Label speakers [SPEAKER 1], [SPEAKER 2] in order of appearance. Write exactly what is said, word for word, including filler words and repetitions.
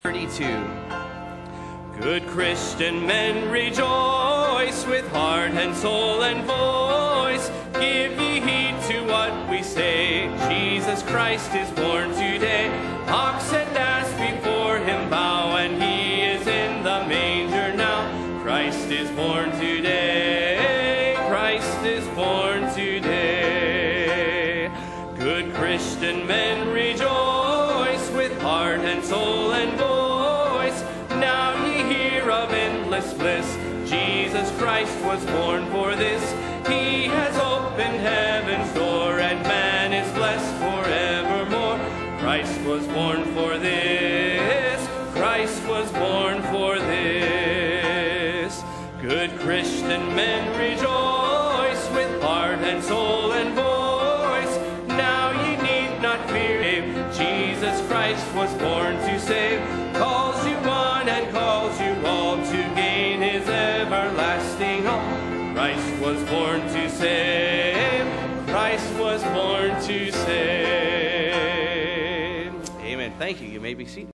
[SPEAKER 1] thirty-two. Good Christian men, rejoice with heart and soul and voice. Give ye heed to what we say. Jesus Christ is born today. Ox and ass before him bow, and he is in the manger now. Christ is born today. Christ is born today. Good Christian men, rejoice with heart and soul and voice. Now ye hear of endless bliss. Jesus Christ was born for this. He has opened heaven's door, and man is blessed forevermore. Christ was born for this. Christ was born for this. Good Christian men, rejoice with heart and soul and voice. Now ye need not fear. Jesus Christ was born to save. Calls you one and calls you all to gain his everlasting home. Christ was born to save. Christ was born to save. Amen. Thank you. You may be seated.